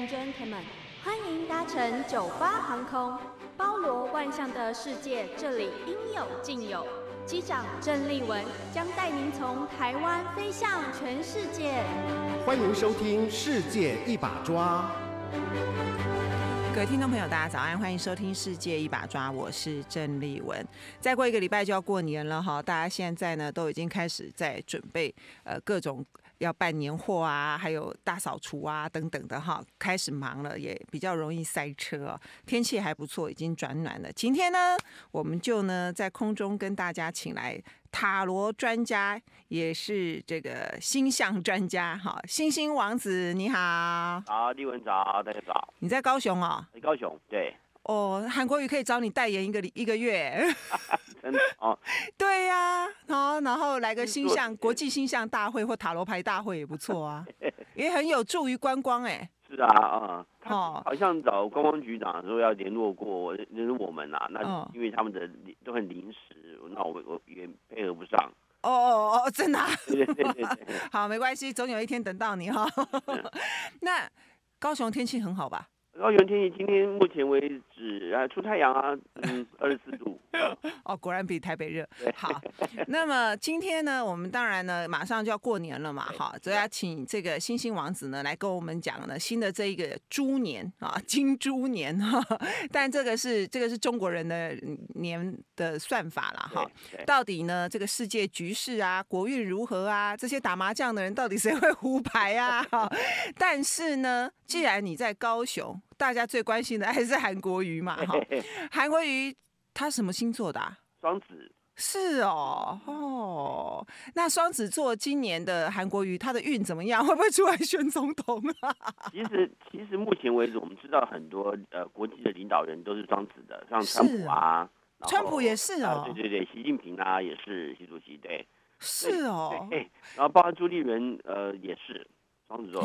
and gentlemen， 欢迎搭乘98航空，包罗万象的世界，这里应有尽有。机长郑丽文将带您从台湾飞向全世界。 欢迎收听《世界一把抓》。 各位听众朋友，大家早安，欢迎收听《世界一把抓》，我是郑丽文。再过一个礼拜就要过年了哈，大家现在呢都已经开始在准备各种要办年货啊，还有大扫除啊等等的哈，开始忙了，也比较容易塞车哦。天气还不错，已经转暖了。今天呢，我们就呢在空中跟大家请来塔罗专家，也是这个星象专家哈，星星王子你好。 好，丽文早，大家早。 你在高雄哦？ 高雄，对。 哦，韩国瑜可以找你代言一个月。 真的哦。 对呀、然后来个星象国际星象大会或塔罗牌大会也不错啊，也很有助于观光哎。 是啊，他好像找观光局长说要联络我们啊，那因为他们的都很临时，那我也配合不上。 哦，真的、啊。 对。 好，没关系，总有一天等到你哈。那高雄天气很好吧？ 高雄天气今天目前为止出太阳啊，24度。 哦，果然比台北热。好，那么今天呢，我们当然呢马上就要过年了嘛，好，所以要请这个星星王子呢来跟我们讲呢新的这一个猪年啊，金猪年哈。但这个是中国人的年的算法啦哈。到底呢这个世界局势啊，国运如何啊？这些打麻将的人到底谁会胡牌啊？但是呢，既然你在高雄，大家最关心的还是韩国瑜嘛，哈。韩国瑜他什么星座的啊？ 双子。 是哦，那双子座今年的韩国瑜他的运怎么样？会不会出来选总统啊？ 其实目前为止，我们知道很多国际的领导人都是双子的，像川普啊， 川普也是哦， 对，习近平啊也是，习主席对。 是哦， 对，然后包括朱立伦也是双子座。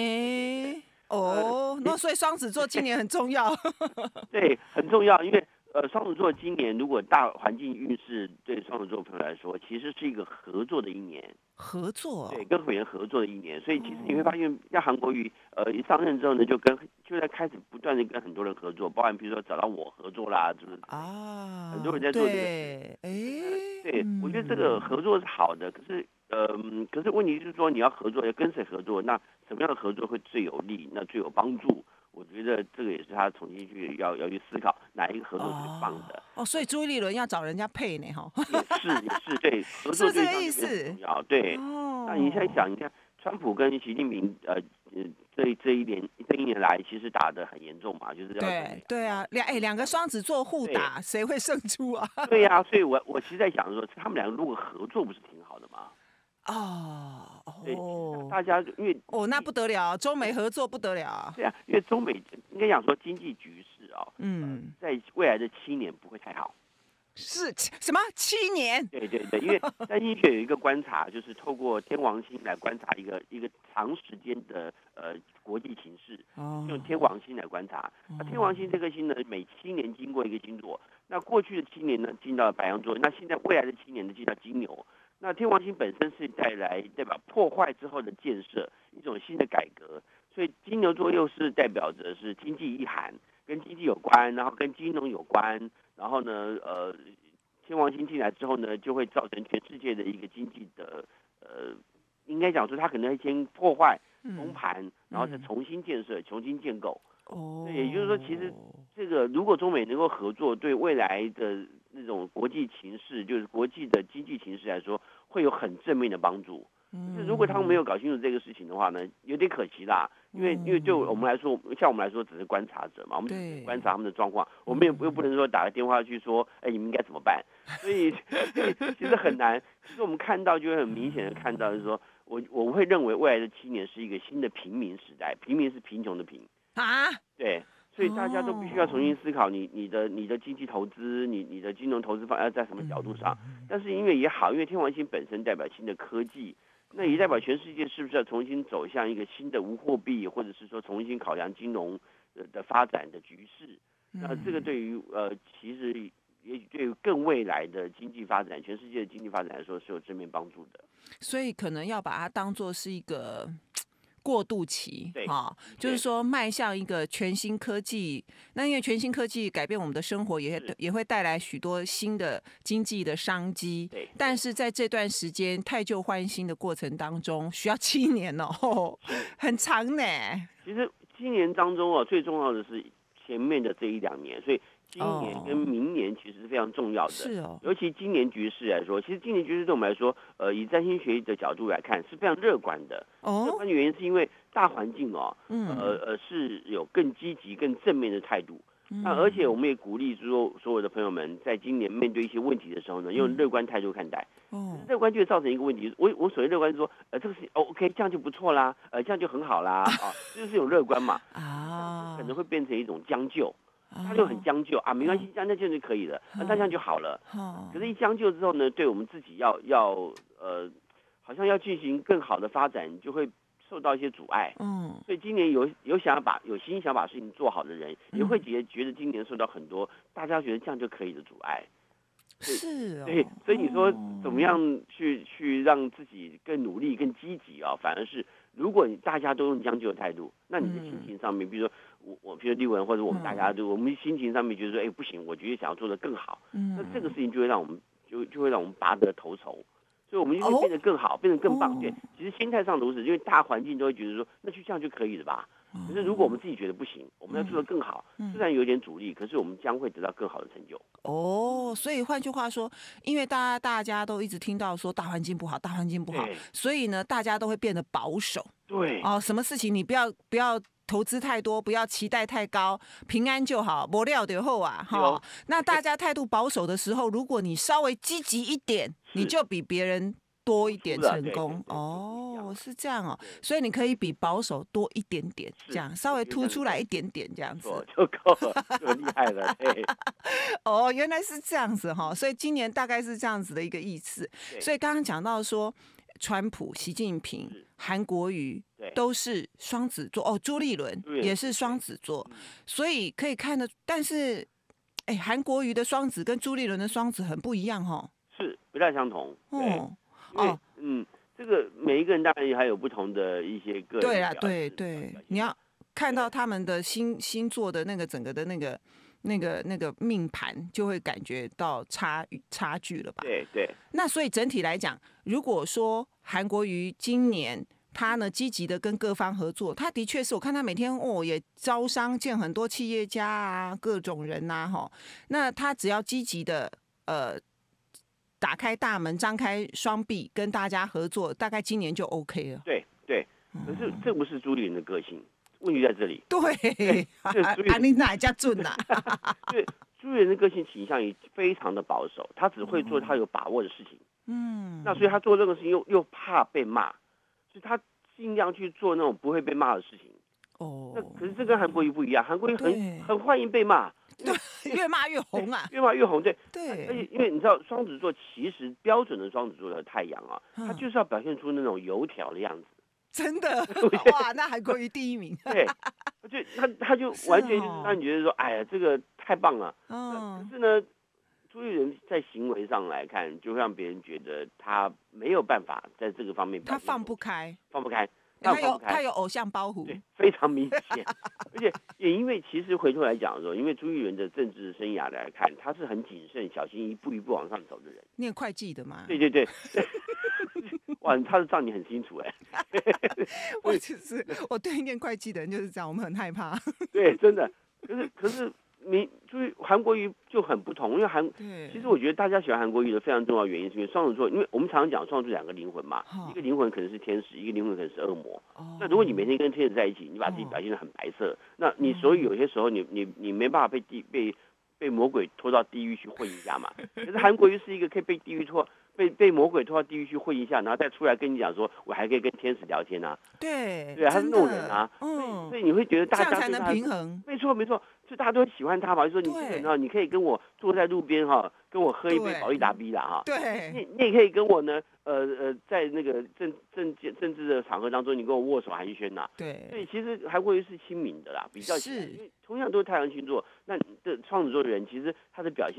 那所以双子座今年很重要。 对，很重要，因为双子座今年如果大环境运势对双子座朋友来说，其实是一个合作的一年。合作？对，跟委员合作的一年。所以其实你会发现，像韩国瑜一上任之后呢，就在开始不断的跟很多人合作，包含比如说找到我合作啦，就是很多人在做这个事。对，我觉得这个合作是好的，可是问题就是说你要合作要跟谁合作，那什么样的合作会最有利，那最有帮助？我觉得这个也是他重新要去思考哪一个合作是最棒的。 所以朱立伦要找人家配呢，哈。也是对，合作是这个意思。 重要，对。那你现在想，你看川普跟习近平这一年来其实打得很严重嘛，就是对啊，两个双子座互打，谁会胜出啊？ 对呀，所以我其实在想说，他们两个如果合作，不是挺好的吗？对，大家因为那不得了，中美合作不得了。 对啊，因为中美应该讲说经济局势在未来的7年不会太好。 是什么7年？ 对，因为占星学有一个观察，就是透过天王星来观察一个长时间的国际情势，用天王星来观察。那天王星这颗星呢，每7年经过一个星座，那过去的7年呢进到白羊座，那现在未来的7年呢进到金牛。那天王星本身是代表破坏之后的建设，一种新的改革，所以金牛座又是代表着是经济意涵，跟经济有关，然后跟金融有关，然后呢，天王星进来之后呢，就会造成全世界的一个经济的应该讲说它可能会先破坏、崩盘，然后再重新建设、重新建构。对，也就是说，其实这个如果中美能够合作，对未来的那种国际情势，就是国际的经济情势来说，会有很正面的帮助。如果他们没有搞清楚这个事情的话呢，有点可惜啦。因为对我们来说，像我们来说只是观察者嘛，我们只是观察他们的状况，我们又不能说打个电话去说，你们应该怎么办？所以其实很难。其实我们看到就会很明显的看到，就是说我会认为未来的7年是一个新的平民时代，平民是贫穷的贫啊，对。所以大家都必须要重新思考你的经济投资，你的金融投资方要在什么角度上。但是因为也好，因为天王星本身代表新的科技，那也代表全世界是不是要重新走向一个新的无货币，或者是说重新考量金融的发展的局势。那这个对于其实也许对于更未来的经济发展，全世界的经济发展来说是有正面帮助的。 所以可能要把它当作是一个过渡期， 对就是说迈向一个全新科技。那因为全新科技改变我们的生活也会带来许多新的经济的商机。 对， 但是在这段时间汰旧换新的过程当中，需要7年哦，很长呢。 其实7年当中最重要的是前面的这1-2年，所以今年跟明年其实是非常重要的。 是哦， 尤其今年局势来说，其实今年局势对我们来说，以占星学的角度来看是非常乐观的。乐观的原因是因为大环境是有更积极、更正面的态度。那而且我们也鼓励所有的朋友们，在今年面对一些问题的时候呢，用乐观态度看待。乐观就会造成一个问题，我所谓乐观是说，这个事情OK， 这样就不错啦，这样就很好啦，这就是一种乐观嘛。可能会变成一种将就。他就很将就没关系，这样那就可以了，那这样就好了。可是，一将就之后呢，对我们自己好像要进行更好的发展，就会受到一些阻碍。所以今年有心想把事情做好的人，也会觉得今年受到很多大家觉得这样就可以的阻碍。 是哦， 对，所以你说怎么样去让自己更努力、更积极反而是如果大家都用将就的态度，那你的心情上面，比如说比如立文或者我们大家我们心情上面觉得说，不行，我觉得想要做得更好，那这个事情就会让我们就会让我们拔得头筹，所以我们就会变得更好，变得更棒。对，其实心态上如此，因为大环境都会觉得说，那就这样就可以了吧。可是如果我们自己觉得不行，我们要做得更好，虽然有点阻力，可是我们将会得到更好的成就。 所以换句话说，因为大家都一直听到说大环境不好，大环境不好，所以呢，大家都会变得保守。 对， 什么事情你不要投资太多，不要期待太高，平安就好，没料就好啊。那大家态度保守的时候，如果你稍微积极一点，你就比别人多一点成功。是这样所以你可以比保守多一点点，这样稍微突出来一点点，这样子就够了，就厉害了。对， 原来是这样子所以今年大概是这样子的一个意思。所以刚刚讲到说，川普、习近平、韩国瑜都是双子座朱立伦也是双子座，所以可以看得，但是韩国瑜的双子跟朱立伦的双子很不一样是不太相同。这个每一个人当然还有不同的一些个人表现。对，你要看到他们的星座的那个整个的那个命盘，就会感觉到差距了吧？ 对。 那所以整体来讲，如果说韩国瑜今年他呢积极的跟各方合作，他的确是我看他每天也招商，见很多企业家各种人那他只要积极的打开大门，张开双臂，跟大家合作，大概今年就 OK 了。 对，可是这不是朱立伦的个性，问题在这里。 对，你哪家准啊？ 对，朱立伦的个性倾向于非常的保守，他只会做他有把握的事情。那所以他做任何事情又怕被骂，所以他尽量去做那种不会被骂的事情。那可是这跟韩国瑜不一样，韩国瑜很欢迎被骂。 对，越骂越红啊！ 越骂越红，对。 而且因为你知道，双子座其实标准的双子座的太阳他就是要表现出那种油条的样子。 真的哇，那韩国瑜第一名。 对，他就完全就是让你觉得说，哎呀，这个太棒了。可是呢，朱立伦在行为上来看，就会让别人觉得他没有办法在这个方面， 他放不开。他有偶像包袱， 对，非常明显。而且也因为其实回头来讲的时候，因为朱立伦的政治生涯来看，他是很谨慎、小心，一步一步往上走的人。 念会计的嘛？ 对。哇，他的账你很清楚我对念会计的人就是这样，我们很害怕。 对，真的。可是就是韩国瑜就很不同，因为其实我觉得大家喜欢韩国瑜的非常重要的原因，是因为双子座，因为我们常常讲双子座2个灵魂嘛，一个灵魂可能是天使，一个灵魂可能是恶魔。那如果你每天跟天使在一起，你把自己表现得很白色，那你所以有些时候你没办法被魔鬼拖到地狱去混一下嘛。可是韩国瑜是一个可以被魔鬼拖到地狱去混一下，然后再出来跟你讲说，我还可以跟天使聊天啊。 对， 他是那种人啊。所以你会觉得大家这样才能平衡。 没错，所以大家都喜欢他嘛，就说你这个人你可以跟我坐在路边跟我喝一杯保利达 B 啦对， 你也可以跟我呢在那个政治的场合当中，你跟我握手寒暄呐。 对， 所以其实韩国瑜是亲民的啦，比较因为同样都是太阳星座，那的双子座的人其实他的表现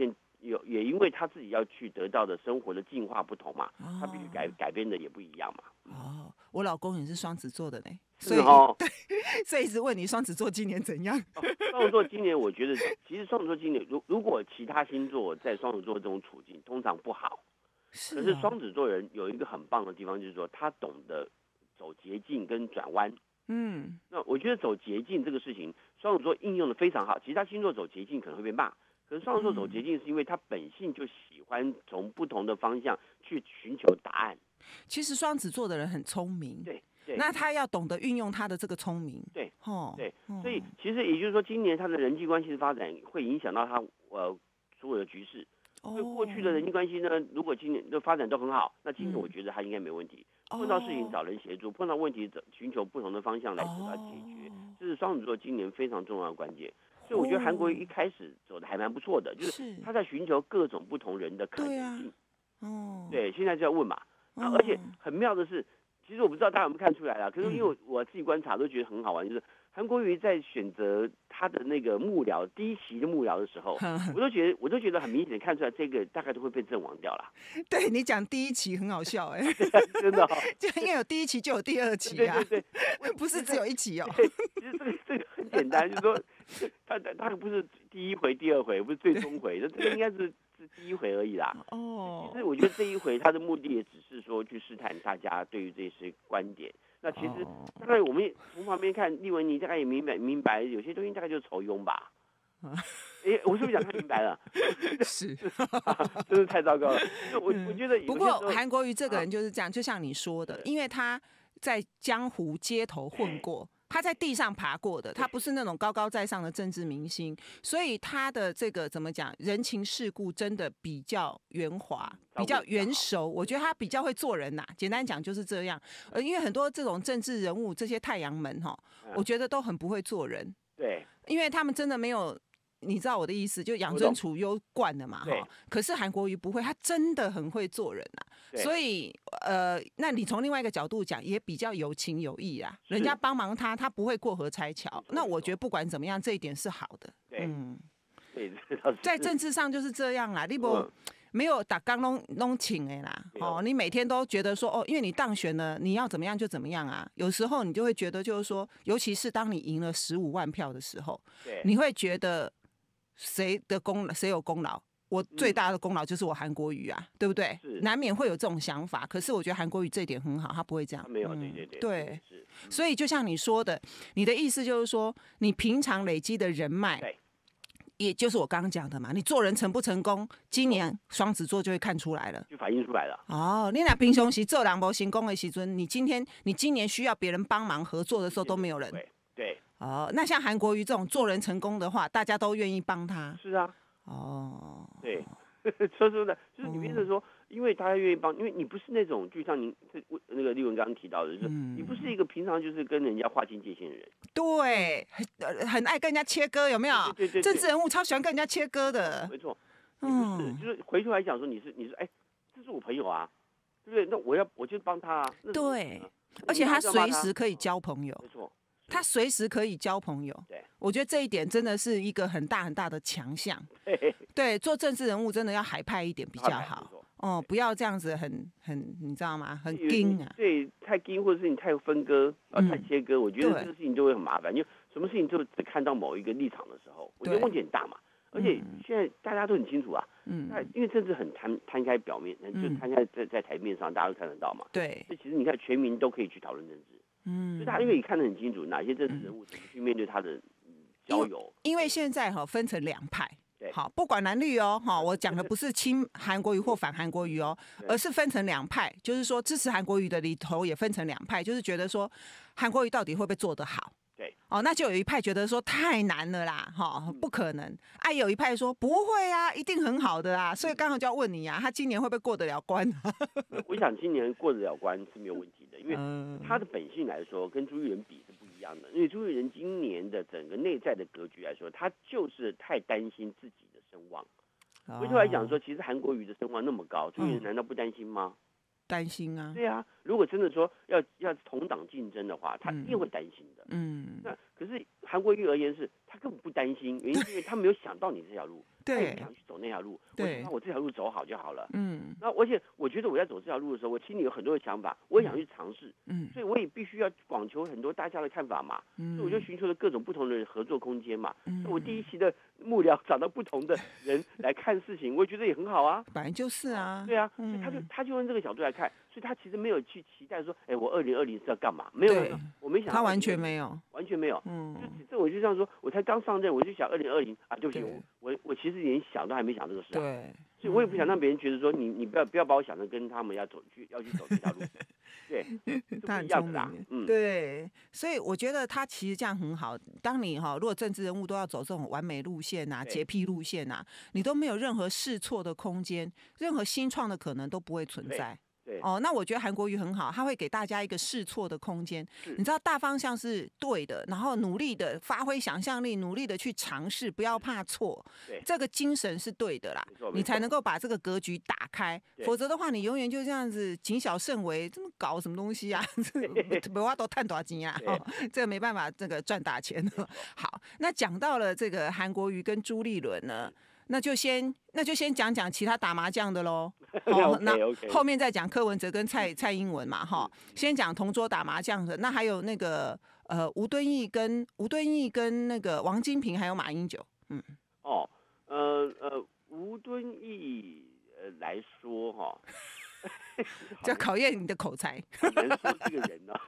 也因为他自己要去得到的生活的进化不同嘛，他必须改变的也不一样嘛。 哦，我老公也是双子座的呢， 所以对， 所以一直问你双子座今年怎样？ 双子座今年我觉得，其实双子座今年如果其他星座在双子座这种处境，通常不好。可是双子座人有一个很棒的地方，就是说他懂得走捷径跟转弯。那我觉得走捷径这个事情，双子座应用的非常好。其他星座走捷径可能会被骂，可是双子座走捷径是因为他本性就喜欢从不同的方向去寻求答案。 其实双子座的人很聪明， 对， 那他要懂得运用他的这个聪明， 对， 对， 所以其实也就是说，今年他的人际关系的发展会影响到他所有的局势。所以过去的人际关系呢，如果今年的发展都很好，那今年我觉得他应该没问题。碰到事情找人协助，碰到问题寻求不同的方向来得到解决，这是双子座今年非常重要的关键。所以我觉得韩国瑜一开始走的还蛮不错的，就是他在寻求各种不同人的可能性。对，现在就要问嘛。而且很妙的是，其实我不知道大家有没有看出来啦，可是因为我自己观察都觉得很好玩，就是韩国瑜在选择他的那个幕僚第一期的幕僚的时候，我都觉得很明显看出来，这个大概都会被阵亡掉了。 对你讲第一期很好笑哎， 真的， 就因为有第一期就有第二期啊， 对， 不是只有一期哦。 其实这个很简单，就是说他不是第一回、第二回，不是最终回，这个应该是第一回而已啦。其实我觉得这一回他的目的也只是说去试探大家对于这些观点。那其实大概我们从旁边看，立文你大概也明白有些东西大概就是酬庸吧。我是不是讲太明白了？ 是， 真是太糟糕了。我觉得， 不过韩国瑜这个人就是这样，就像你说的，因为他在江湖街头混过。他在地上爬过的，他不是那种高高在上的政治明星，所以他的这个怎么讲，人情世故真的比较圆滑，比较圆熟。我觉得他比较会做人呐，简单讲就是这样。因为很多这种政治人物，这些太阳门哈，我觉得都很不会做人。 对， 因为他们真的没有。你知道我的意思，就养尊处优惯了嘛哈。可是韩国瑜不会，他真的很会做人啊。所以那你从另外一个角度讲，也比较有情有义啊。人家帮忙他，他不会过河拆桥。那我觉得不管怎么样，这一点是好的。 对， 在政治上就是这样啦。你没有打刚弄请的啦。你每天都觉得说因为你当选了，你要怎么样就怎么样啊。有时候你就会觉得就是说，尤其是当你赢了15万票的时候，你会觉得。谁有功劳？我最大的功劳就是我韩国瑜啊，对不对？难免会有这种想法。可是我觉得韩国瑜这一点很好，他不会这样。 没有，对。 所以就像你说的，你的意思就是说，你平常累积的人脉，也就是我刚刚讲的嘛。你做人成不成功，今年双子座就会看出来了， 就反映出来了。 你那平常时做人没成功的时阵，你今年需要别人帮忙合作的时候都没有人。 对。 那像韩国瑜这种做人成功的话，大家都愿意帮他。 是啊。对，说真的，就是你变成说，因为大家愿意帮，因为你不是那种，就像您那个立文刚刚提到的，就是你不是一个平常就是跟人家划清界限的人。对， 很爱跟人家切割，有没有？ 对。 政治人物超喜欢跟人家切割的。 没错。你不是，就是回头来讲说，你是，这是我朋友啊，对不对？那我就帮他啊。对， 而且他随时可以交朋友。 没错。 他随时可以交朋友，我觉得这一点真的是一个很大很大的强项。对，做政治人物真的要海派一点比较好。不要这样子很你知道吗？很硬啊。对，太硬或者是你太分割太切割，我觉得这个事情就会很麻烦。因为什么事情就只看到某一个立场的时候，我觉得问题很大嘛。而且现在大家都很清楚啊，因为政治很摊开表面，就摊开在台面上，大家都看得到嘛。对，所以其实你看，全民都可以去讨论政治。所以大家因为你看得很清楚，哪些政治人物怎么去面对他的交友。因为现在分成两派，好，不管蓝绿我讲的不是亲韩国瑜或反韩国瑜而是分成两派，就是说支持韩国瑜的里头也分成两派，就是觉得说韩国瑜到底会不会做得好。那就有一派觉得说太难了啦，不可能。有一派说不会啊，一定很好的啊。所以刚好就要问你啊，他今年会不会过得了关？ 我想今年过得了关是没有问题的，因为他的本性来说跟朱立伦比是不一样的。因为朱立伦今年的整个内在的格局来说，他就是太担心自己的声望。回头来讲说，其实韩国瑜的声望那么高，朱立伦难道不担心吗？ 担心啊。 对啊，如果真的说要同党竞争的话，他一定会担心的。那可是韩国瑜而言是， 他根本不担心，原因是因为他没有想到你这条路，他也不想去走那条路，我就把我这条路走好就好了。那而且我觉得我在走这条路的时候，我心里有很多的想法，我也想去尝试，所以我也必须要广求很多大家的看法嘛，所以我就寻求了各种不同的合作空间嘛。我第一期的幕僚找到不同的人来看事情，我觉得也很好啊。 本来就是啊， 对啊，所以他就用这个角度来看，所以他其实没有去期待说，我2020是要干嘛？没有，我没想到， 他完全没有， 完全没有。这我就这样说，我才刚上任，我就想2020啊，对不起，我其实连想都还没想这个事啊。 对， 所以我也不想让别人觉得说你不要把我想成跟他们要去走这条路。对， 他很聪明，对，所以我觉得他其实这样很好。当你如果政治人物都要走这种完美路线啊、洁癖路线啊，你都没有任何试错的空间，任何新创的可能都不会存在。那我觉得韩国瑜很好，他会给大家一个试错的空间。你知道大方向是对的，然后努力的发挥想象力，努力的去尝试，不要怕错。这个精神是对的啦，你才能够把这个格局打开。否则的话，你永远就这样子谨小慎微，这么搞什么东西啊？没话都探多少钱啊？这个没办法，这个赚大钱。好，那讲到了这个韩国瑜跟朱立伦呢？那就先讲讲其他打麻将的喽。那后面再讲柯文哲跟蔡英文嘛，先讲同桌打麻将的。那还有那个吴敦义跟那个王金平还有马英九。 吴敦义来说哈， 就考验你的口才。 很难说这个人呢。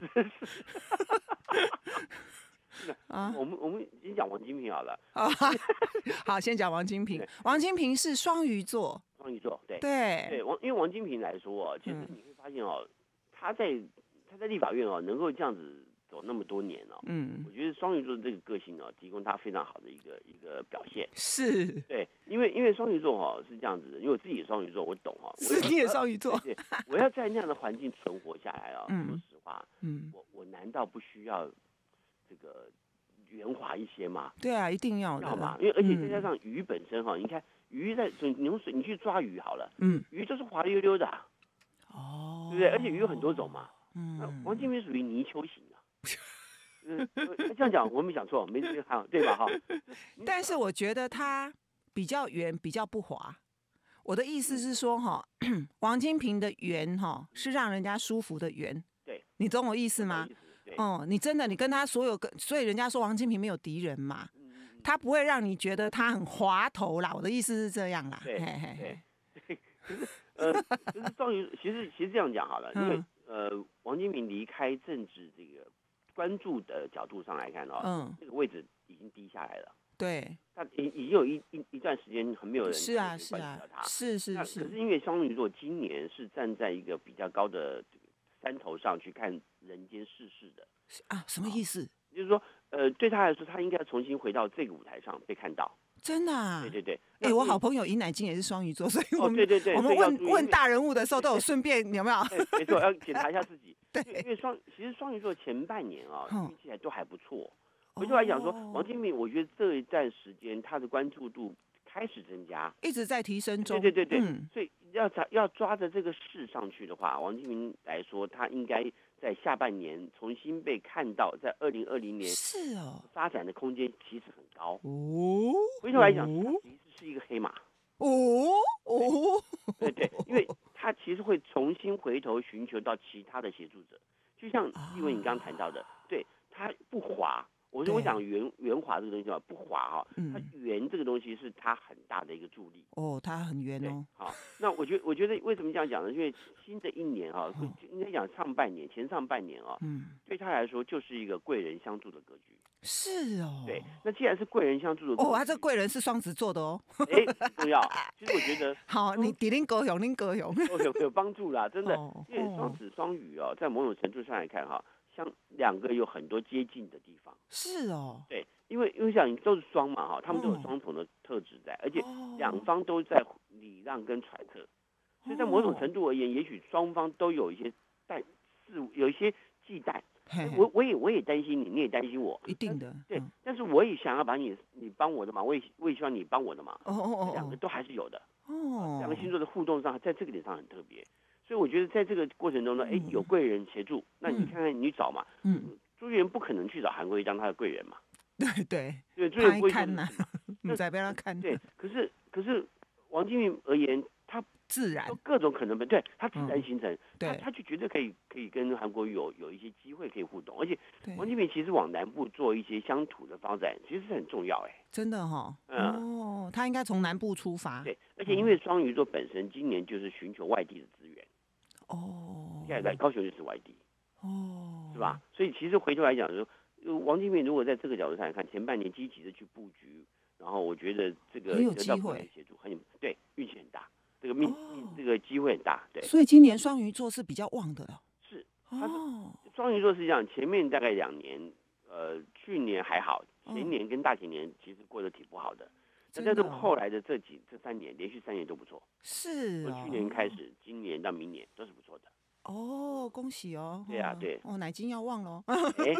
我们先讲王金平好了。 好，先讲王金平。王金平是双鱼座。 双鱼座，对。因为王金平来说其实你会发现他在立法院能够这样子走那么多年我觉得双鱼座的这个个性提供他非常好的一个表现。 是。 对，因为双鱼座是这样子的，因为我自己也双鱼座，我懂是你也双鱼座。 对，我要在那样的环境存活下来说实话，我难道不需要这个圆滑一些吗？ 对啊，一定要的。 知道吗？因为而且再加上鱼本身你看鱼在你用水你去抓鱼好了，鱼都是滑溜溜的对不对？而且鱼有很多种嘛。王金平属于泥鳅型这样讲我没讲错，没对吧？ 但是我觉得他比较圆，比较不滑。我的意思是说王金平的圆是让人家舒服的圆。对，你懂我意思吗？你真的你跟他所以人家说王金平没有敌人嘛，他不会让你觉得他很滑头啦。我的意思是这样啦。 对。就是双鱼，其实这样讲好了，因为王金平离开政治这个关注的角度上来看这个位置已经低下来了。对，他已经有一段时间很没有人是啊， 他是。 可是因为双鱼座今年是站在一个比较高的山头上去看人间世事的什么意思？ 就是说对他来说，他应该重新回到这个舞台上被看到。 真的啊？ 对。 我好朋友尹乃菁也是双鱼座，所以我们我们问大人物的时候都有顺便有没有？ 没错，要检查一下自己。 对， 因为其实双鱼座前半年运气都还不错。回头来讲说，王金平，我觉得这一段时间他的关注度开始增加， 一直在提升中。 对。所以要抓着这个势上去的话，王金平来说，他应该在下半年重新被看到，在2020年发展的空间其实很高。回头来讲，他其实是一个黑马。对，因为他其实会重新回头寻求到其他的协助者，就像因为你刚刚谈到的，对他不滑。我讲圆滑这个东西不滑它圆这个东西是它很大的一个助力。 它很圆哦。 好，那我觉得为什么这样讲呢？因为新的一年应该讲前上半年对他来说就是一个贵人相助的格局。是哦。对，那既然是贵人相助的格局， 他这贵人是双子座的哦。 很重要。其实我觉得好，你您高雄有帮助啦，真的。因为双子双鱼在某种程度上来看像两个有很多接近的地方。 是哦。 对，因为像都是双嘛他们都有双重的特质在，而且两方都在礼让跟揣测，所以在某种程度而言，也许双方都有一些有一些忌惮。我也担心你，你也担心我， 一定的。 对，但是我也想要把你帮我的忙，我也希望你帮我的忙。两个都还是有的。两个星座的互动上，在这个点上很特别。所以我觉得在这个过程中呢，有贵人协助，那你看看你找嘛。朱立伦不可能去找韩国瑜当他的贵人嘛。 对对， 所以不会看呐，你在不要看。 对，可是王金平而言，他自然各种可能对他自然形成， 对， 他就绝对可以跟韩国瑜有一些机会可以互动，而且王金平其实往南部做一些乡土的发展，其实是很重要真的哈，他应该从南部出发， 对，而且因为双鱼座本身今年就是寻求外地的资源，现在高雄就是外地，是吧？所以其实回头来讲说，王金平如果在这个角度上来看，前半年积极的去布局，然后我觉得这个很有机会， 协助对，运气很大。这个机会很大，对。 所以今年双鱼座是比较旺的了。 是，双鱼座是这样，前面大概2年，去年还好，前年跟大前年其实过得挺不好的，但是后来的这3年，连续3年都不错。 是从去年开始，今年到明年都是不错的。 恭喜哦！ 对啊，对。 奶金要旺喽。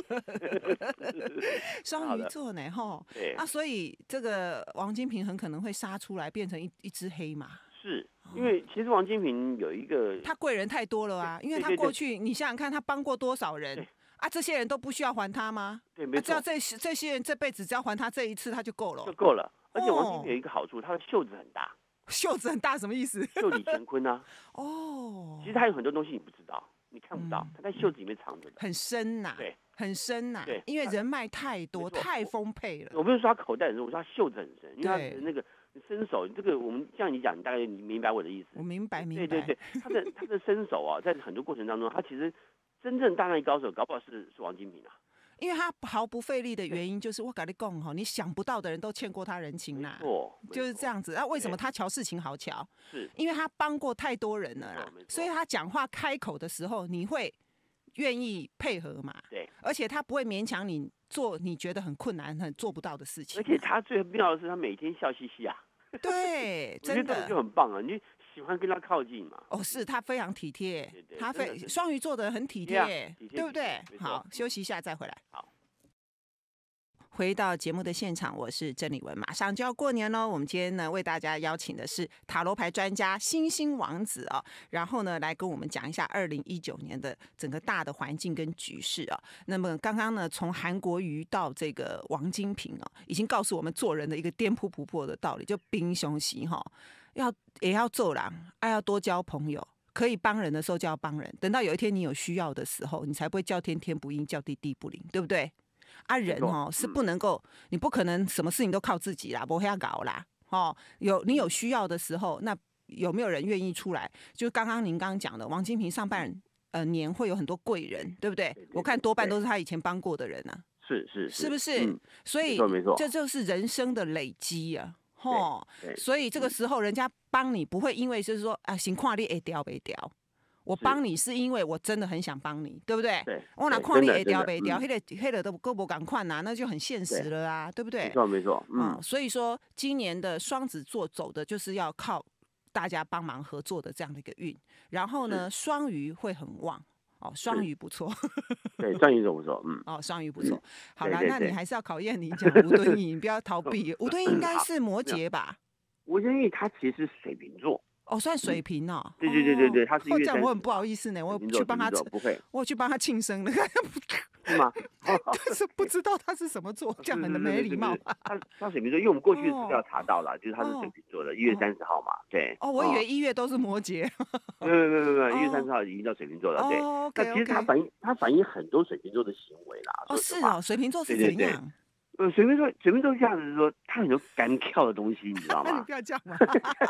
双鱼座呢， 对啊，所以这个王金平很可能会杀出来，变成一只黑马。 是因为其实王金平有一个， 他贵人太多了啊，因为他过去你想想看，他帮过多少人啊？这些人都不需要还他吗？ 对，没错。 这些人这辈子只要还他这一次，他就够了。 而且王金平有一个好处，他的袖子很大。 袖子很大什么意思？ 袖里乾坤啊。其实他有很多东西你不知道，你看不到，他在袖子里面藏着的， 很深呐。 对， 很深呐。 对， 因为人脉太多，太丰沛了。 我不是说他口袋很深，我说他袖子很深，因为他的那个伸手，这个我们像你讲，你大概你明白我的意思。 我明白。 对，他的伸手啊，在很多过程当中，他其实真正大内高手，搞不好是王金平啊。 因为他毫不费力的原因，就是我跟你讲哈，你想不到的人都欠过他人情啦，就是这样子。那为什么他瞧事情好瞧？ 是因为他帮过太多人了啦，所以他讲话开口的时候，你会愿意配合嘛？ 对， 而且他不会勉强你做你觉得很困难、很做不到的事情。 而且他最妙的是，他每天笑嘻嘻啊。 对，真的就很棒啊！你喜欢跟他靠近嘛？ 是他非常体贴，他双鱼座的人很体贴，对不对？好，休息一下再回来。 好， 回到节目的现场，我是郑丽文。马上就要过年了，我们今天呢为大家邀请的是塔罗牌专家星星王子啊，然后呢来跟我们讲一下2019年的整个大的环境跟局势啊。那么刚刚呢从韩国瑜到这个王金平啊，已经告诉我们做人的一个颠扑不破的道理，就兵凶喜哈，也要做人，要多交朋友。可以帮人的时候就要帮人，等到有一天你有需要的时候，你才不会叫天天不应，叫地地不灵，对不对？人是不能够，你不可能什么事情都靠自己啦，不要搞啦。你有需要的时候，那有没有人愿意出来？就刚刚您讲的，王金平上半年会有很多贵人，对不对？我看多半都是他以前帮过的人啊。是不是？所以这就是人生的累积啊。所以这个时候人家帮你不会因为就是说情况你会掉没掉，我帮你是因为我真的很想帮你，对不对？我哪看你会掉没掉，黑的都够不赶快拿，那就很现实了啊，对不对？ 没错。 所以说今年的双子座走的就是要靠大家帮忙合作的这样的一个运，然后呢，双鱼会很旺。双鱼不错， 对，双鱼不错， 双鱼不错。好了，那你还是要考验你讲吴敦义，你不要逃避。吴敦义应该是摩羯吧？ 吴敦义他其实是水瓶座， 算水瓶哦。 对，他是1月30号。 这样我很不好意思呢，我去帮他，我去帮他庆生了， 是吗？ 但是不知道他是什么座，这样很没礼貌。 他水瓶座，因为我们过去的资料查到了，就是他是水瓶座的，1月30号嘛，对。 我以为1月都是摩羯。 没有，1月30号已经到水瓶座了，对。那其实他反映很多水瓶座的行为啦。 是水瓶座是怎样？ 水瓶座这样子说，他很多干跳的东西，你知道吗？ 你不要这样嘛。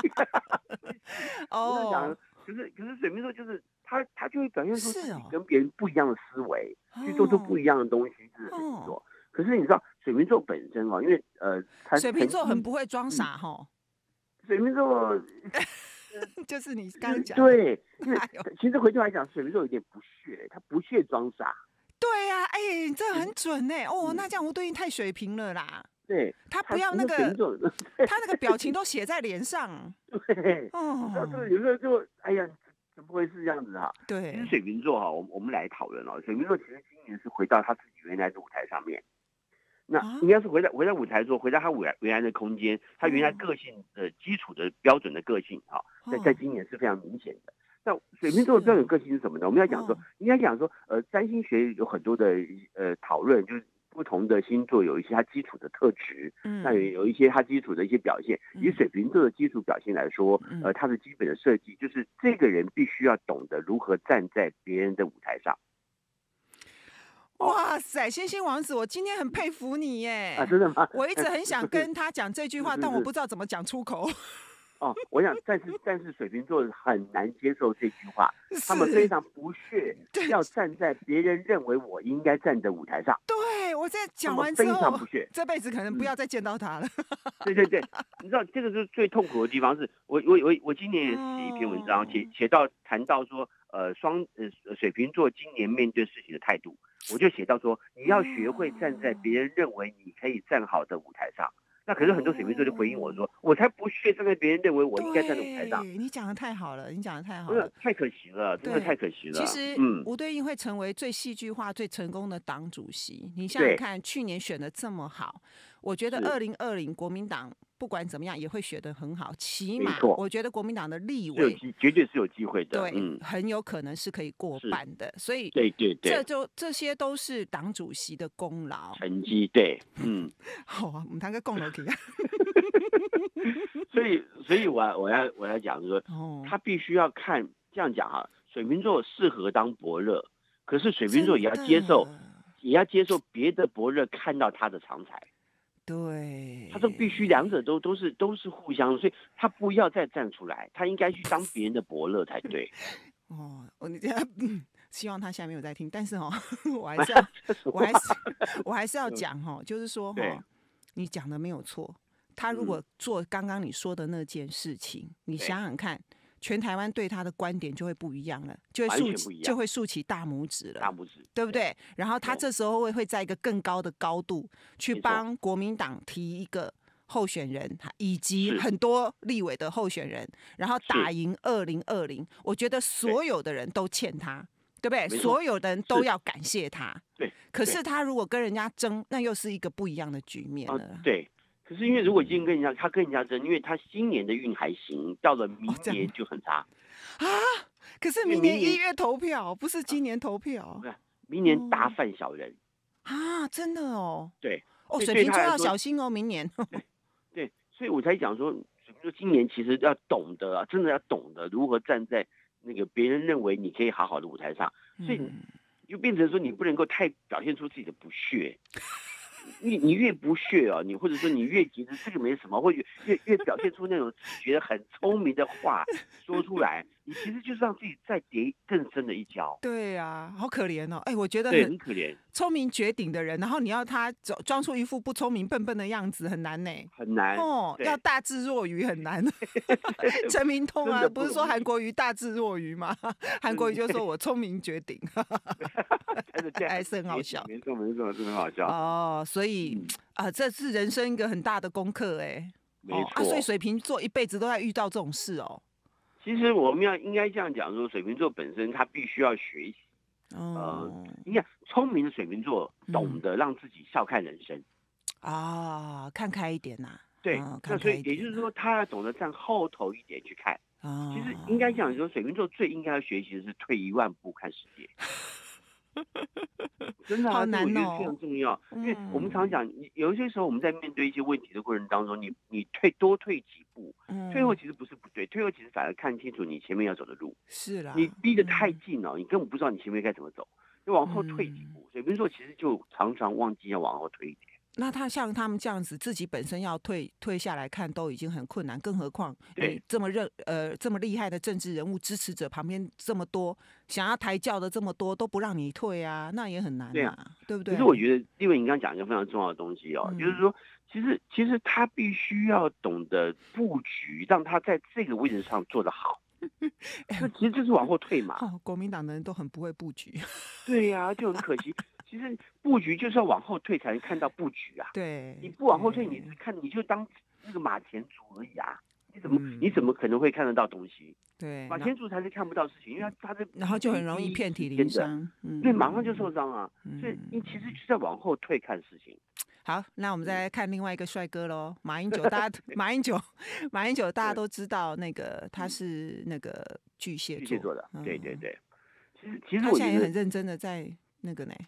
我在讲，可是水瓶座就是他就会表现出自己跟别人不一样的思维，去做出不一样的东西，这是水瓶座。可是你知道水瓶座本身因为水瓶座很不会装傻哈。 水瓶座就是你刚刚讲对，其实回头来讲，水瓶座有点不屑，他不屑装傻。 对呀，这很准呢。那这样吴敦义太水平了啦。 对， 他不要那个，他那个表情都写在脸上。 对，有时候就怎么会是这样子啊？ 对， 其实水瓶座我们来讨论水瓶座其实今年是回到他自己原来的舞台上面。那应该是回到舞台说，回到他原来的空间，他原来个性的基础的标准的个性在今年是非常明显的。那水瓶座的标准个性是什么呢？我们要讲说，应该讲说，占星学有很多的讨论，就是不同的星座有一些它基础的特质，那有一些它基础的一些表现。以水瓶座的基础表现来说，它的基本的设计就是这个人必须要懂得如何站在别人的舞台上。 哇塞，星星王子，我今天很佩服你耶！ 啊，真的吗？ 我一直很想跟他讲这句话，但我不知道怎么讲出口。 哦，我想，但是水瓶座很难接受这句话，他们非常不屑要站在别人认为我应该站的舞台上。 对，我在讲完之后， 非常不屑， 这辈子可能不要再见到他了。 对，你知道这个就是最痛苦的地方是，我今年也写一篇文章，谈到说，水瓶座今年面对事情的态度，我就写到说，你要学会站在别人认为你可以站好的舞台上。那可是很多水瓶座就回应我说，我才不屑站在别人认为我应该站在舞台上。 你讲的太好了， 太可惜了，真的太可惜了。 其实，吴敦义会成为最戏剧化、最成功的党主席。你想想看，去年选的这么好，我觉得2020国民党不管怎么样也会选得很好，起码我觉得国民党的立委绝对是有机会的， 对，很有可能是可以过半的，所以对， 这些都是党主席的功劳成绩，对， 好啊，我们谈个共楼题啊。 所以我要讲说，他必须要看，这样讲哈，水瓶座适合当伯乐，可是水瓶座也要接受别的伯乐看到他的长才。 对， 他说必须两者都是互相，所以他不要再站出来，他应该去当别人的伯乐才对。 希望他现在没有在听，但是我还是要讲就是说你讲的没有错。他如果做刚刚你说的那件事情，你想想看。全台湾对他的观点就会不一样了，就会竖起大拇指了，对不对？然后他这时候会在一个更高的高度去帮国民党提一个候选人，以及很多立委的候选人，然后打赢2020。我觉得所有的人都欠他，对不对？所有的人都要感谢他。 对。 可是他如果跟人家争，那又是一个不一样的局面了。 对。可是因为如果今天他跟人家争，因为他新年的运还行，到了明年就很差啊。可是明年1月投票，不是今年投票。 明年大犯小人啊，真的哦。 对， 水瓶座要小心哦，明年。 对，所以我才讲说，水瓶座今年其实要懂得真的要懂得如何站在那个别人认为你可以好好的舞台上，所以就变成说你不能够太表现出自己的不屑。你越不屑你或者说你越觉得这个没什么，或者越表现出那种觉得很聪明的话说出来，你其实就是让自己再跌更深的一跤。 对啊，好可怜哦！我觉得很可怜， 聪明绝顶的人，然后你要他装出一副不聪明笨笨的样子，很难呢。 很难要大智若愚很难。陈明通啊，不是说韩国瑜大智若愚吗？韩国瑜就说我聪明绝顶，还是很好笑。 没错，真的很好笑所以这是人生一个很大的功课没错。 所以水瓶座一辈子都在遇到这种事哦。 其实我们应该这样讲说，水瓶座本身他必须要学习。你看聪明的水瓶座懂得让自己笑看人生看开一点呐。 对，那所以也就是说，他要懂得站后头一点去看。其实应该讲说，水瓶座最应该要学习的是退1万步看世界。真的好难我觉得非常重要，因为我们常讲，有一些时候我们在面对一些问题的过程当中，你多退几步，退后其实不是不对，退后其实反而看清楚你前面要走的路。 是啦， 你逼得太近了，你根本不知道你前面该怎么走，就往后退几步。水瓶座其实就常常忘记要往后退一点。 那像他们这样子，自己本身要退下来看都已经很困难，更何况你这么厉害的政治人物支持者旁边这么多，想要抬轿的这么多都不让你退啊，那也很难对不对？ 可是我觉得，因为你刚刚讲一个非常重要的东西就是说，其实他必须要懂得布局，让他在这个位置上做得好。其实就是往后退嘛。 国民党的人都很不会布局。 对呀，就很可惜。其实布局就是要往后退才能看到布局啊。 对， 你不往后退，你就当那个马前卒而已啊。你怎么可能会看得到东西？ 对， 马前卒才是看不到事情，因为他然后就很容易遍体鳞伤。 对，马上就受伤啊。所以你其实就是在往后退看事情。 好，那我们再来看另外一个帅哥喽，马英九。马英九大家都知道，那个他是那个巨蟹座的。对。其实他现在也很认真的在那个呢。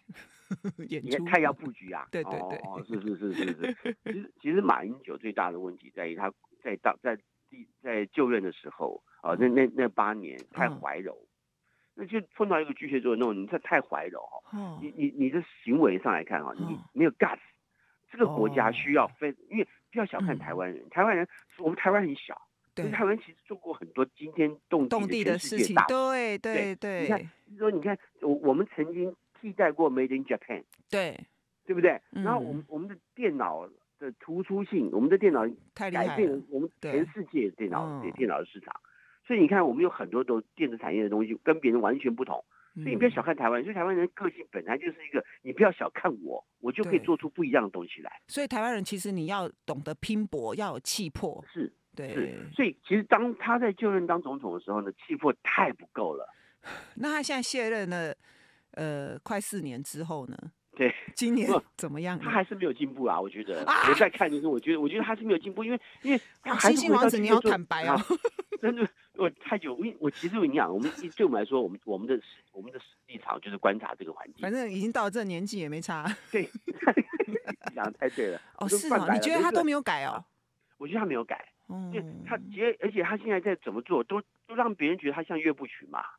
演出， 他也要布局啊。 对对对， 是。其实马英九最大的问题在于他在就任的时候啊，那8年太怀柔。那就碰到一个巨蟹座那种，你这太怀柔你的行为上来看你没有 guts， 这个国家需要因为不要小看台湾人，我们台湾很小，可是台湾其实做过很多惊天动地的事情，对。 你看，我们曾经替代过 Made in Japan， 对不对？然后我们的电脑的突出性，我们的电脑改变了我们全世界电脑的市场。所以你看，我们有很多都电子产业的东西跟别人完全不同，所以你不要小看台湾。所以台湾人个性本来就是一个，你不要小看我就可以做出不一样的东西来。 所以台湾人其实你要懂得拼搏，要有气魄。 是。所以其实当他在就任当总统的时候呢，气魄太不够了。 那他现在卸任了，快4年之后呢？ 对， 今年怎么样？ 他还是没有进步啊，我觉得。我在看的时候，我觉得他是没有进步，因为他还是星星王子，你要坦白哦。 真的，我太久，我其实我跟你讲，对我们来说，我们的立场就是观察这个环境。 反正已经到了这年纪也没差。 对，讲的太对了。 是哦，你觉得他都没有改哦？ 我觉得他没有改。而且他现在在怎么做，都让别人觉得他像岳不群嘛。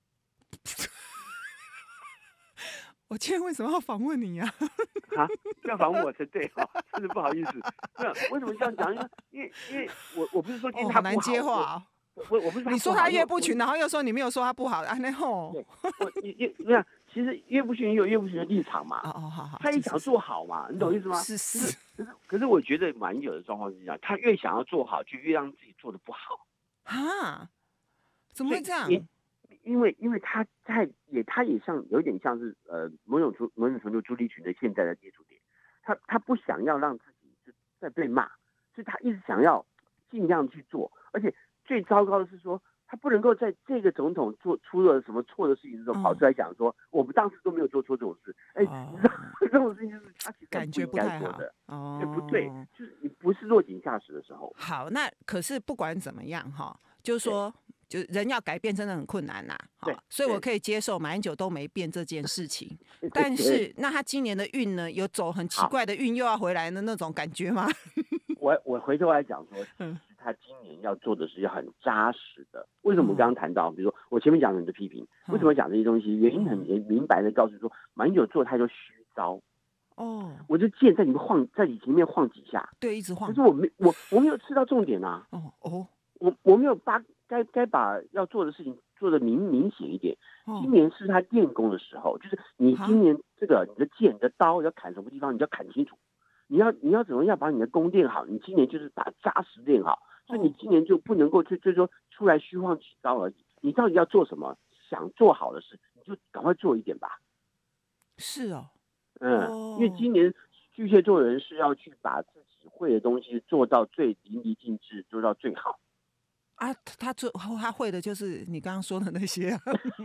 我今天为什么要访问你呀？ 要访问我才对真的不好意思。为什么这样讲？因为我不是说今天他不好， 难接话我不是你说他岳不群，然后又说你没有说他不好，然后其实岳不群也有岳不群的立场嘛。 好， 他也想做好嘛，你懂意思吗？ 是。 可是我觉得马英九的状况是这样，他越想要做好，就越让自己做的不好。 怎么会这样？ 因为他也像有点像是某种程度朱立群的现在的接触点，他不想要让自己再被骂，所以他一直想要尽量去做，而且最糟糕的是说他不能够在这个总统做出了什么错的事情之后跑出来讲说我们当时都没有做错这种事，你知道这种事情就是他其实感觉不太好的不对，就是你不是落井下石的时候。 好，那可是不管怎么样就是说。就人要改变真的很困难所以我可以接受马英九都没变这件事情，但是那他今年的运呢，有走很奇怪的运又要回来的那种感觉吗？ 我回头来讲说，他今年要做的是要很扎实的。为什么我刚刚谈到，比如说我前面讲你的批评，为什么讲这些东西？原因很明白的告诉说，马英九做太多虚招。我就剑在你前面晃几下， 对，一直晃。 可是我没有吃到重点啊。我没有该把要做的事情做得明显一点。今年是他练功的时候，就是你今年你的剑、你的刀要砍什么地方，你要砍清楚。你要怎么样把你的功练好？你今年就是把扎实练好。所以你今年就不能够就说出来虚晃几招而已。你到底要做什么？想做好的事，你就赶快做一点吧。 是哦。 因为今年巨蟹座的人是要去把自己会的东西做到最淋漓尽致，做到最好。 他会的就是你刚刚说的那些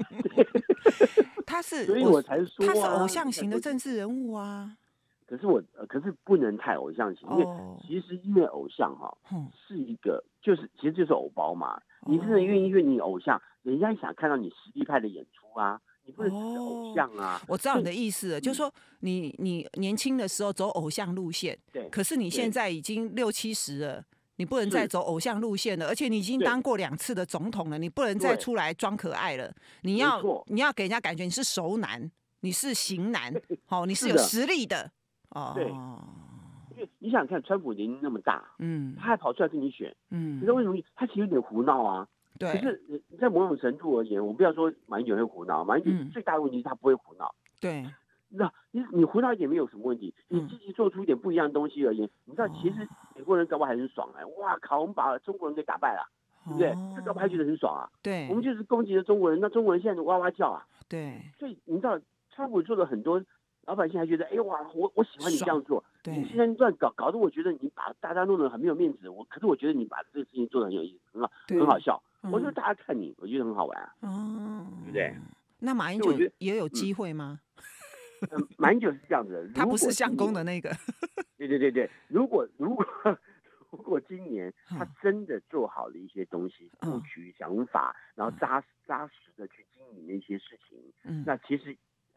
所以我才说他是偶像型的政治人物啊。 可是不能太偶像型，因为其实因为偶像是一个其实就是偶包嘛。你真的愿意你偶像，人家想看到你实力派的演出啊，你不能只是偶像啊。 我知道你的意思了，就是说你年轻的时候走偶像路线， 对， 可是你现在已经60、70了。你不能再走偶像路线了，而且你已经当过2次的总统了，你不能再出来装可爱了。你要给人家感觉你是熟男，你是型男，你是有实力的。 对，因为你想看川普年龄那么大，他还跑出来跟你选，可是为什么他其实有点胡闹啊？ 对。 可是在某种程度而言，我不要说马英九会胡闹，马英九最大的问题是他不会胡闹。 对。 你胡闹一点没有什么问题，你积极做出一点不一样的东西而言，你知道其实美国人搞不好还很爽哇靠，我们把中国人给打败了，对不对？这搞不好还觉得很爽啊。 对， 我们就是攻击了中国人，那中国人现在就哇哇叫啊。 对， 所以你知道川普做了很多，老百姓还觉得哇，我喜欢你这样做。 对， 你现在乱搞得我觉得你把大家弄得很没有面子，可是我觉得你把这个事情做得很有意思，很好笑。我觉得大家看你，我觉得很好玩啊。对不对？ 那马英九也有机会吗？ 马英九是这样子的， 他不是相公的那个。 对，如果今年他真的做好了一些东西，布局想法，然后扎实的去经营那些事情，那其实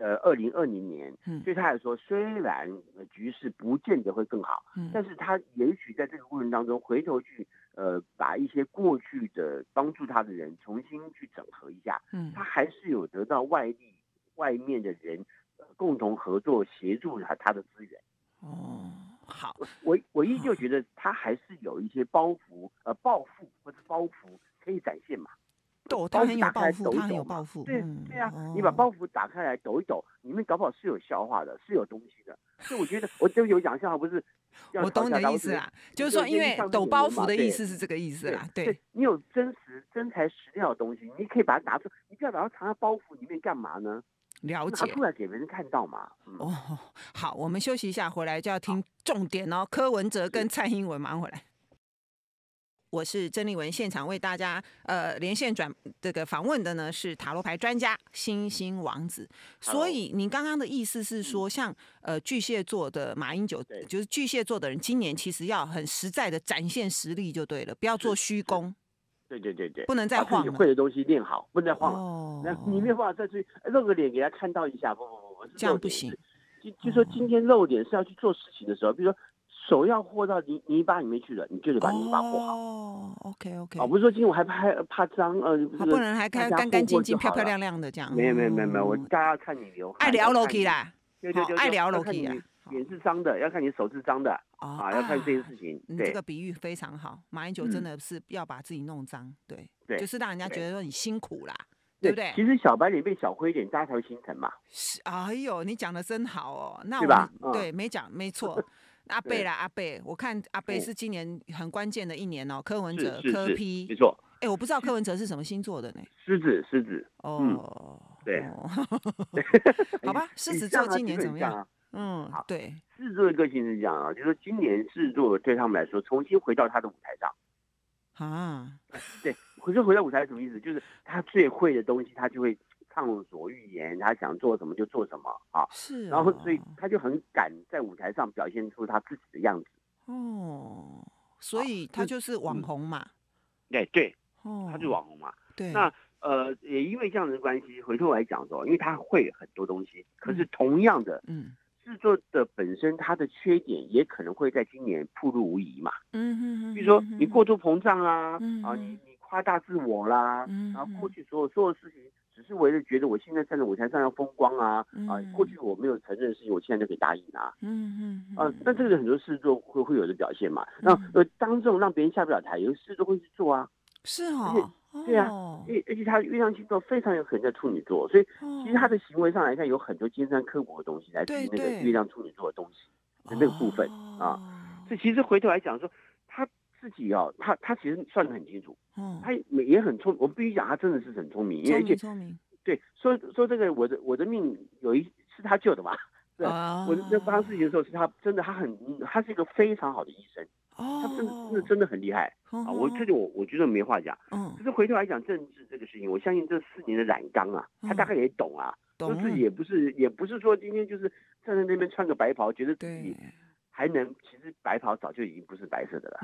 2020年，对他来说虽然局势不见得会更好，但是他也许在这个过程当中回头去把一些过去的帮助他的人重新去整合一下，他还是有得到外面的人共同合作协助他的资源。 好， 我依旧觉得他还是有一些抱负或者包袱可以展现嘛。 他很有抱负，他很有抱负。 对啊，你把包袱打开来抖一抖，里面搞不好是有消化的，是有东西的。所以我觉得我就有讲笑话，不是。 我懂你的意思啦，就是说，因为抖包袱的意思是这个意思啦。对， 你有真材实料的东西，你可以把它拿出，你不要把它藏在包袱里面干嘛呢？ 了解， 拿出来给别人看到嘛。 好，我们休息一下，回来就要听重点哦。柯文哲跟蔡英文，马上回来。我是曾丽文，现场为大家连线这个访问的呢是塔罗牌专家星星王子。所以你刚刚的意思是说，像巨蟹座的马英九，就是巨蟹座的人，今年其实要很实在的展现实力就对了，不要做虚功。 对， 不能再晃了， 把自己会的东西练好，不能再晃了。那你没有办法再去露个脸给他看到一下，不， 这样不行。 就说今天露脸是要去做事情的时候，比如说手要和到泥巴里面去了，你就得把泥巴和好。 OK。 不是说今天我还怕脏， 不能还干干净净、漂漂亮亮的这样。 没有，我大家看你流汗， 爱聊 Loki 啦， 对， 爱聊 Loki 啦。 脸是脏的，要看你手是脏的要看这件事情。 你这个比喻非常好，马英九真的是要把自己弄脏，对，就是让人家觉得说你辛苦啦，对不对？ 其实小白脸变小灰脸，大家才会心疼嘛。 哎呦，你讲的真好哦，那对吧？ 对，没错。阿伯啦，阿伯，我看阿伯是今年很关键的一年哦。柯文哲、柯 P， 没错。 我不知道柯文哲是什么星座的呢？ 狮子。对。 好吧，狮子座今年怎么样？ 好， 对， 狮子座的个性是这样就是说今年狮子座对他们来说，重新回到他的舞台上。对，回到舞台什么意思？就是他最会的东西，他就会畅所欲言，他想做什么就做什么啊。 是。 然后所以他就很敢在舞台上表现出他自己的样子。 所以他就是网红嘛。 对。他就是网红嘛。 对。 那也因为这样的关系，回头来讲说，因为他会很多东西，可是同样的，狮子座的本身他的缺点也可能会在今年暴露无遗嘛。比如说你过度膨胀啊，你夸大自我啦，然后过去所有事情只是为了觉得我现在站在舞台上要风光啊，过去我没有承认的事情，我现在就可以答应啊。那这个很多狮子座会有的表现嘛。那当这种让别人下不了台，有的狮子座会去做啊。 是哦。 对啊，而且他月亮星座非常有可能在处女座，所以其实他的行为上来看有很多尖酸刻薄的东西来自于那个月亮处女座的东西的那个部分啊。所以其实回头来讲说，他自己他其实算得很清楚，他也很聪明。我必须讲，他真的是很聪明， 聪明。 对，说这个我的命是他救的嘛。对，我在发生事情的时候是他真的，他是一个非常好的医生。他真的很厉害我觉得没话讲。可是回头来讲政治这个事情，我相信这4年的染缸啊，他大概也懂啊，说自己也不是说今天就是站在那边穿个白袍，觉得自己还能，其实白袍早就已经不是白色的了。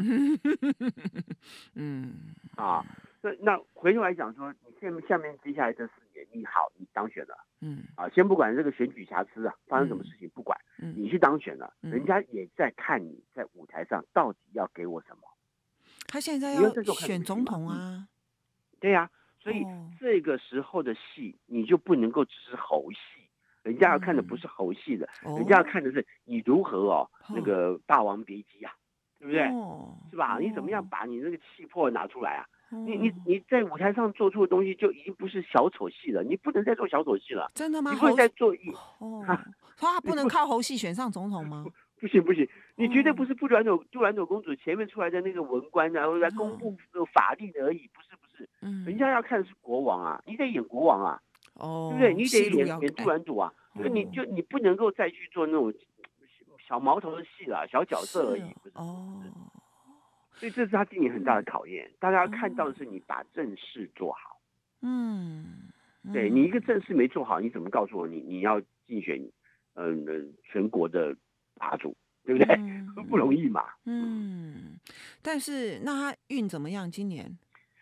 那回头来讲说，你下面接下来这4年，你当选了，先不管这个选举瑕疵发生什么事情不管，你去当选了，人家也在看你在舞台上到底要给我什么。 他现在要选总统啊。 对呀，所以这个时候的戏你就不能够只是猴戏，人家要看的不是猴戏的，人家要看的是你如何那个霸王别姬啊，对不对？是吧？你怎么样把你那个气魄拿出来啊？你在舞台上做出的东西就已经不是小丑戏了，你不能再做小丑戏了。 真的吗？ 你不能再做他不能靠猴戏选上总统吗？ 不行，你绝对不是杜兰朵公主前面出来的那个文官，然后来公布法律的而已，不是。人家要看的是国王啊，你得演国王啊，对不对？你得演杜兰朵啊，你不能够再去做那种小毛头的戏了，小角色而已，不是。所以这是他今年很大的考验，大家要看到的是你把正事做好。对，你一个正事没做好，你怎么告诉我你要竞选全国的霸主，对不对？不容易嘛。 但是那他运怎么样？今年？ 好，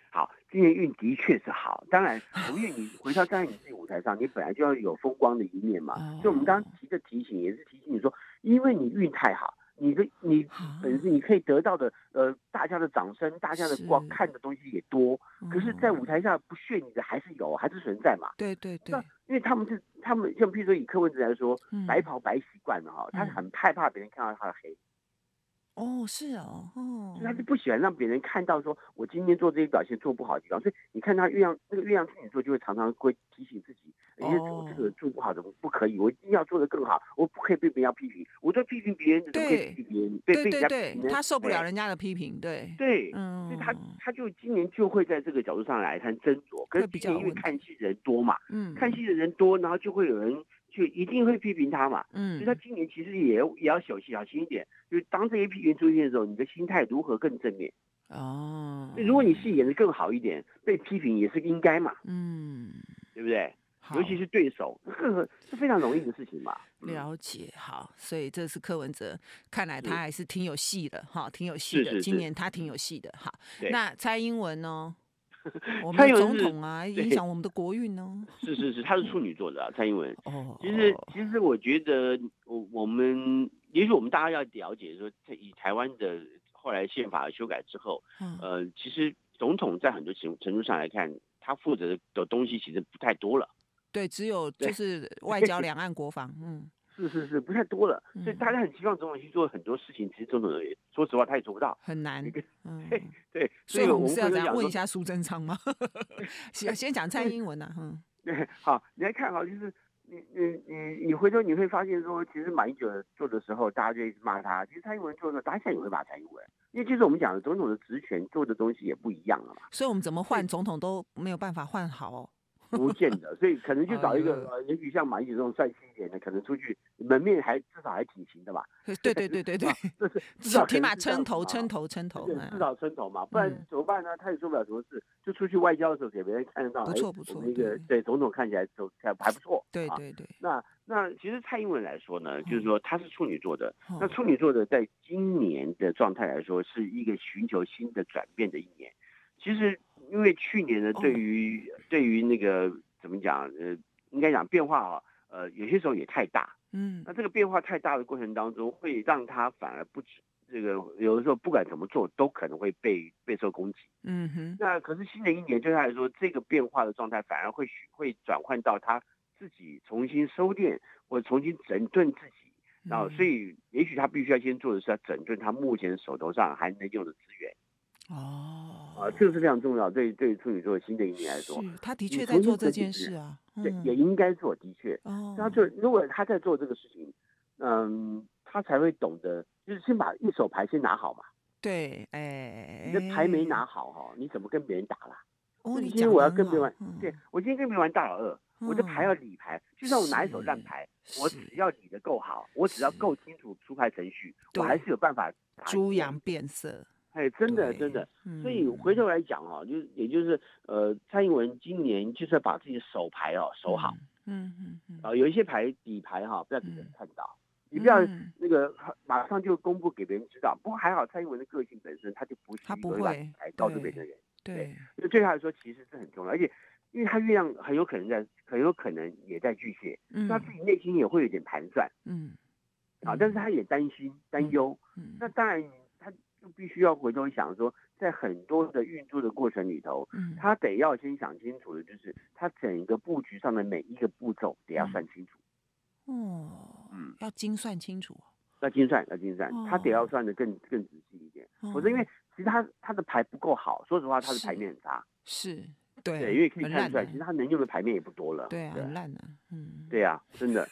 今年运的确是好，当然，因为你回到站在你自己舞台上，你本来就要有风光的一面嘛。所以我们刚刚提醒，也是提醒你说，因为你运太好，你本身你可以得到的大家的掌声，大家的光看的东西也多，可是，在舞台上不屑你的还是有，还是存在嘛。 对对对， 因为他们像譬如说以柯文哲来说，白袍白习惯了哈，他很害怕别人看到他的黑。 哦，是哦， 所以他是不喜欢让别人看到说我今天做这些表现做不好的地方，所以你看他月亮处女座就会常常会提醒自己，我这个做不好的不可以，我一定要做得更好，我不可以被别人批评，我在批评别人，怎么可以批评别人？ 对，他受不了人家的批评，对， 所以他就今年就会在这个角度上来看斟酌，可是今年因为看戏的人多嘛，看戏的人多，然后就会有人就一定会批评他嘛，所以他今年其实也要小心一点，就是当这些批评出现的时候，你的心态如何更正面。如果你戏演得更好一点，被批评也是应该嘛，对不对？尤其是对手，是非常容易的事情嘛。 了解，好，所以这是柯文哲，看来他还是挺有戏的哈，挺有戏的。今年他挺有戏的哈。那蔡英文呢？我们的总统啊，影响我们的国运呢？ 是，他是处女座的蔡英文。其实我觉得我们，也许我们大家要了解说，以台湾的后来宪法修改之后，其实总统在很多程度上来看，他负责的东西其实不太多了。 对，只有就是外交、两岸、国防， 是不太多了，所以大家很希望总统去做很多事情，其实总统说实话他也做不到， 很难。 对， 所以我们是要这样问一下苏贞昌吗？先讲蔡英文啊， 对，好，你来看哈，就是你回头你会发现说，其实马英九做的时候，大家就一直骂他；其实蔡英文做的时候，大家现在也会骂蔡英文，因为就是我们讲的总统的职权做的东西也不一样了嘛。 所以我们怎么换总统都没有办法换好哦。 不见得，所以可能就找一个也许像马英九这种帅气一点的，可能出去门面至少还挺行的吧。 对， 至少起码撑头， 至少撑头嘛，不然怎么办呢？他也做不了什么事，就出去外交的时候给别人看得到， 不错， 那个对总统看起来还不错。 对。 那其实蔡英文来说呢，就是说他是处女座的，那处女座的在今年的状态来说，是一个寻求新的转变的一年。其实因为去年呢，对于那个怎么讲，应该讲变化有些时候也太大，那这个变化太大的过程当中，会让他反而不止这个有的时候不管怎么做都可能会备受攻击，那可是新的一年对他来说，这个变化的状态反而会转换到他自己重新收敛或者重新整顿自己，然后所以也许他必须要先做的是要整顿他目前手头上还能用的资源。这个是非常重要，对处女座新的一年来说， 他的确在做这件事啊， 对，也应该做，的确，如果他在做这个事情，他才会懂得，就是先把一手牌先拿好嘛。 对， 你的牌没拿好哈，你怎么跟别人打啦？ 今天我要跟别人玩，对我今天跟别人玩大老二，我的牌要理牌，就算我拿一手烂牌，我只要理得够好，我只要够清楚出牌程序，我还是有办法猪羊变色。 真的，所以回头来讲也就是蔡英文今年就是要把自己的手牌守好，有一些牌底牌不要给别人看到，你不要那个马上就公布给别人知道。不过还好，蔡英文的个性本身他就不是一个把底牌告诉别人的人，对，对他来说其实是很重要，而且因为他月亮很有可能也在巨蟹，他自己内心也会有点盘算，但是他也担心担忧，那当然。就必须要回头想说，在很多的运作的过程里头，他得要先想清楚的，就是他整个布局上的每一个步骤得要算清楚。 要精算清楚。 要精算，他得要算的更仔细一点。否则，因为其实他的牌不够好，说实话，他的牌面很差。 是，对， 因为可以看出来，其实他能用的牌面也不多了。 对啊，很烂啊。 对啊，真的。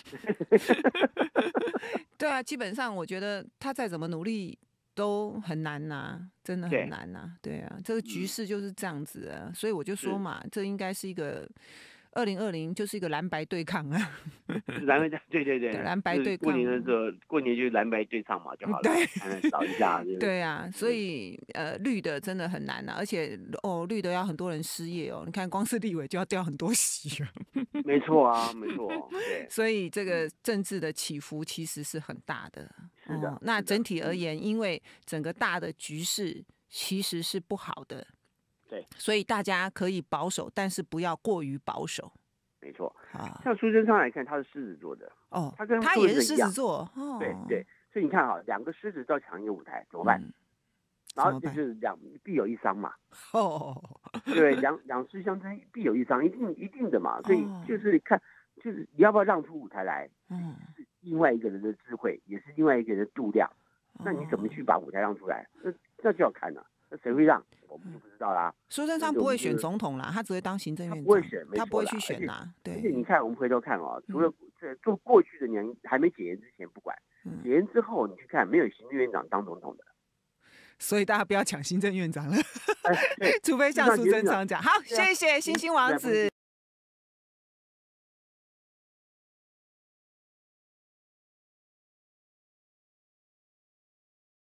对啊，基本上我觉得他再怎么努力。都很难拿，真的很难拿。对啊，这个局势就是这样子啊，所以我就说嘛，这应该是一个2020，就是一个蓝白对抗啊。 蓝白对， 蓝白对抗。 过年的时候，过年就是蓝白对唱嘛就好了，对，扫一下。 对啊，所以绿的真的很难啊，而且绿的要很多人失业哦，你看光是立委就要掉很多席了。 没错啊，没错。对， 所以这个政治的起伏其实是很大的。 是的。 那整体而言，因为整个大的局势其实是不好的， 对， 所以大家可以保守，但是不要过于保守。 没错啊， 像苏贞昌来看，他是狮子座的， 哦， 他跟他也是狮子座，哦， 对对，所以你看啊，两个狮子都要抢一个舞台，怎么办？然后就是必有一伤嘛， 哦， 对，两狮相争必有一伤，一定的嘛，所以就是看，就是你要不要让出舞台来，是另外一个人的智慧，也是另外一个人的度量，那你怎么去把舞台让出来？那就要看了，那谁会让，我们就不知道啦。 苏贞昌不会选总统啦，他只会当行政院长， 不会选， 他不会去选啦。对， 而且你看，我们回头看哦，除了做过去的年还没解严之前不管，解严之后你去看，没有行政院长当总统的。 所以大家不要抢行政院长了， 对， 除非像苏贞昌讲。好，谢谢星星王子。